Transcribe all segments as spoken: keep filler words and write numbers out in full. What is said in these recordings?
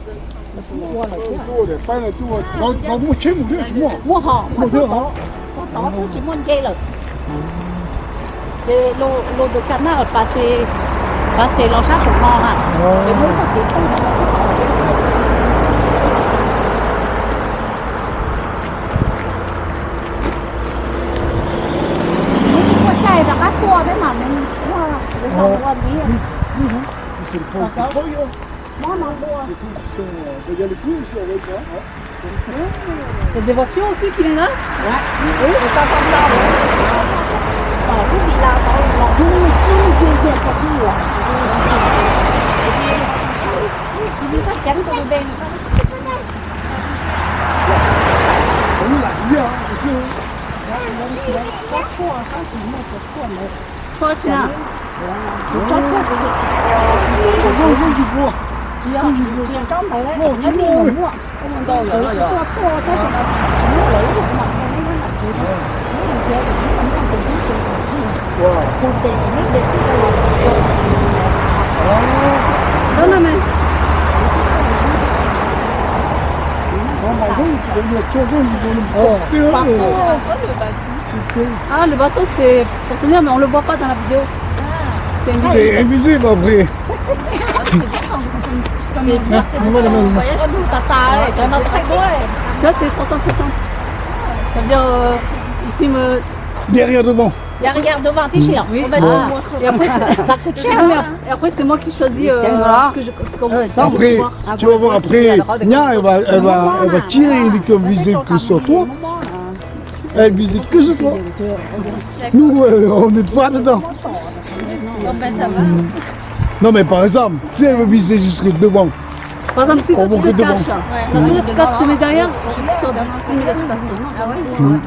多了多的，搬了多，老老母亲母的什么？ mua họ Mua mua thưa họ hả? có đó số chỉ muốn chơi là cái lô lô được cái nào passé passé lo sát sổ mò hả cái mới sắp đến không mua chai là các tour đấy mà mình mua cái sao mua gì C'est le fond, c'est le fond. mua nó mua Il y a les coups aussi avec ça. Il y a des voitures aussi qui viennent là? ouais oui người ta không đâu ở cái gì là có là cứ cứ chơi chơi có gì à đi phát triển của bên On l'a vu, hein, c'est có cua có gì mà có cua nữa Toi, tu l'as. cho cho Bonjour, bonjour, du bois. chỉ là chỉ là trong này đấy nó đi mua mua không đâu rồi rồi cua cua cái gì đó mua lấy được mà cái nó là chỉ nó mình chơi được nó không có cái gì Wow. cua tiền nó để Donne la main. On m'a dit qu'il y a toujours du bon. Ah, le bateau, c'est pour tenir, mais on le voit pas dans la vidéo. C'est invisible. C'est invisible après. Ça, c'est trois cent soixante. Ça veut dire, euh, il filme euh, Derrière devant. derrière devant tes chiens Oui. on va Ah. dire Et après, ça coûte cher Ah, mais ça. après- et après, c'est moi qui choisis euh, ce que je, ce qu'on veut Après, voir. tu vas voir après, Nia, elle va, elle va, elle va tirer une comme visite que sur toi. Elle visite que sur toi. Nous, euh, on est pas dedans. Bon, ben, ça va. Non, mais par exemple, si elle veut viser jusque devant, Par exemple, si toi On tu monte te devant. caches, dans tous les cas, tu te mets derrière, tu sors de filmer de toute façon. Ah ouais?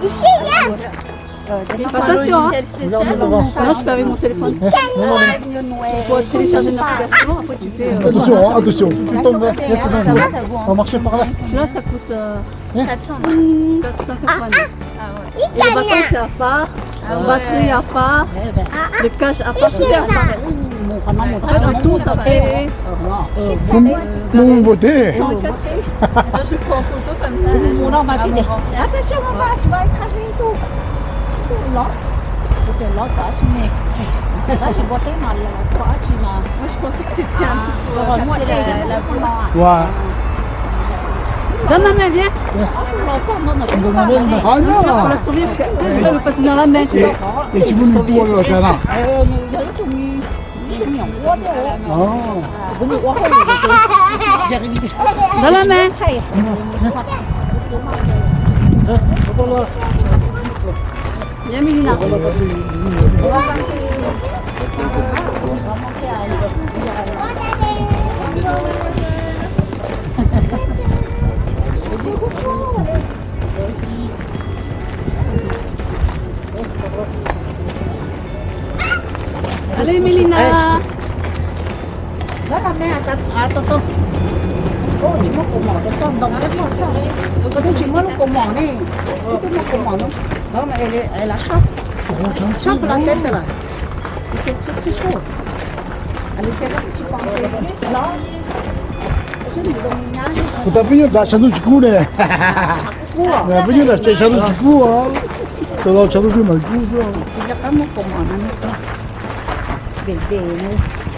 Fais attention, hein. Non, je fais avec mon téléphone. Tu peux télécharger une application, après tu fais. euh, attention, hein, attention. Tu tombes là, c'est dangereux. On va marcher par là. Celui-là, ça coûte euh, quatre cents. quatre cent quatre-vingt-dix. Et le bâton, c'est à part. La batterie à part. Le cache à part. Tout est à part. En fait, en tout, ça fait. Mon beauté. Attends, je prends en photo comme ça. là, je- Mon nom va à mon finir. grand-père. Attention maman tu vas écraser tout lance c'était lance ça tu mets là j'ai botté mal là toi tu m'as Moi, je pensais que c'était un petit peu. moi Parce que la, la boule. Ouais. Donne la main, viens. l'autre non non On donne la main. Ah Tu vas pour non. la survie parce que tu sais, je vais pas tenir la main. Tu Et, vois. et tu veux lui pour le terrain. ờ người đó tụi mình mình nhỏ quá đấy Oh. cũng bị quá hơn rồi Donne la main. thầy Viens, Mélina. Allez, Mélina. đó là mẹ ta à ta ta ô chỉ một cổ mỏ cho con đồng cái mỏ cho có thể chỉ một lúc cổ mỏ này cái một cổ mỏ nó đó mà elle elle a chauffe chauffe la tête là c'est très très chaud allez c'est là que tu penses là je lui donne une âge Faut t'appuyer dans la chaîne du cou, là. Mais appuyer dans la chaîne du cou, hein. Ça va, la chaîne du cou, mais le cou, ça. chỉ là có một cổ mỏ nó nữa để để nữa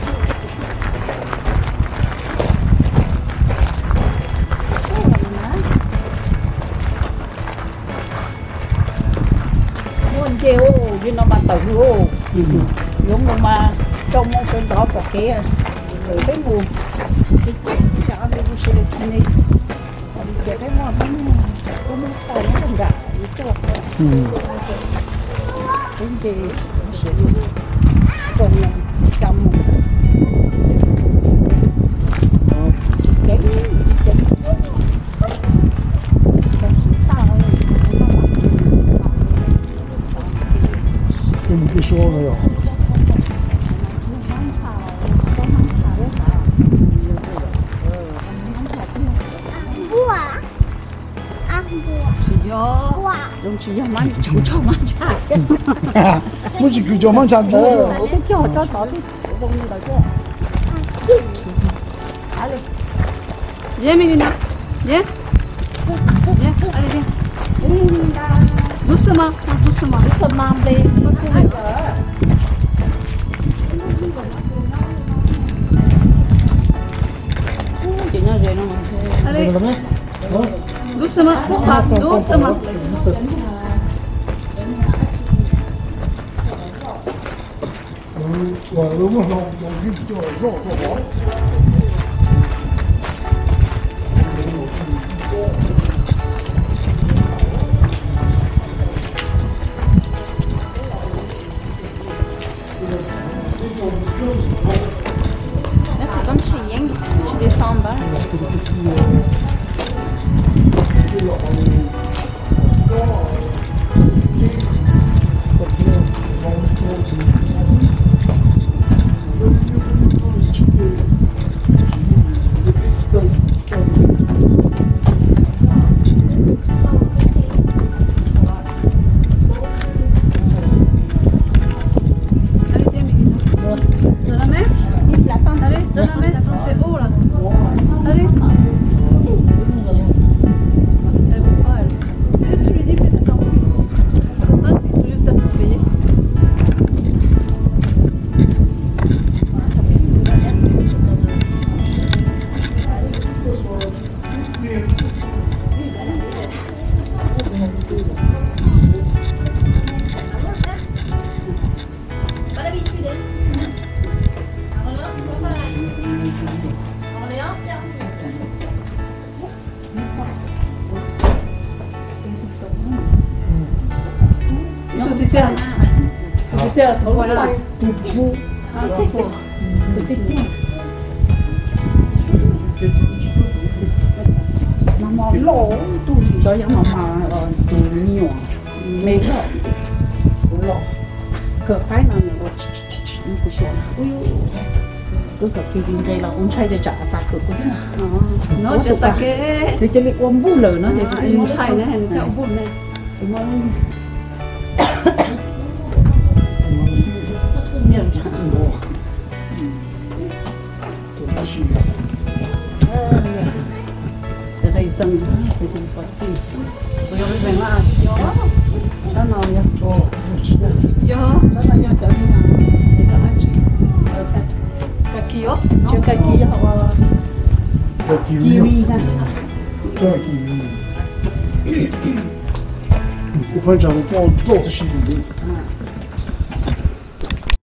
muốn kêu chứ nó mà tàu ô giống nó mà trong một sơn đó có kia rồi cái nguồn cái chết cho anh đi xe lên này đi xe cái món nó có một tàu nó không gạo cái là Ừ. cái gì sử dụng trong trong một cái cái C'est une question, d'ailleurs. Chị vô. đồng chí nhà mang chú cho mang trả Moi, j'ai que du mange à jour. ờ cái cho cho tỏ đi đồng như đó chứ allez Viens, Mélina. Viens. Viens, allez, viens. Doucement, doucement. Doucement, please. Pas courir. Chị nhớ gì nó mà. Allez, Là mẹ. Đó. doucement, pas, doucement. Ouais, le monde, on a vu plutôt un jour, on va voir. Là, c'est comme chez Ying. Tu descends en bas. C'est des petits... Euh... Pas d'habitude, hein. Orléans, c'est pas pareil. Orléans, dernier. Tout était à... Tout était à trop. Voilà. Tout beau. Un tout pour. Tout était bien. Maman lỗ tu cho cho mama tu nhiều mê lỗ lỗ cỡ cái nào nữa cũng có chuyện ui cứ cỡ cái gì đây là ông trai để trả ta cỡ cái Nó chỉ ta cái thì chỉ bị ôm bún lửa nó thì à, in chai này hình theo bún này. mà miệng chẳng đủ đây sân thì cũng phải gì bây giờ mình là gió nó nào nhá Yo, nó là nhá cái gì nào thì các anh chị kakio. chưa cái kia họ C'est kiwi. kiwi nè C'est un kiwi. Il faut prendre un peu en d'autres chiffres.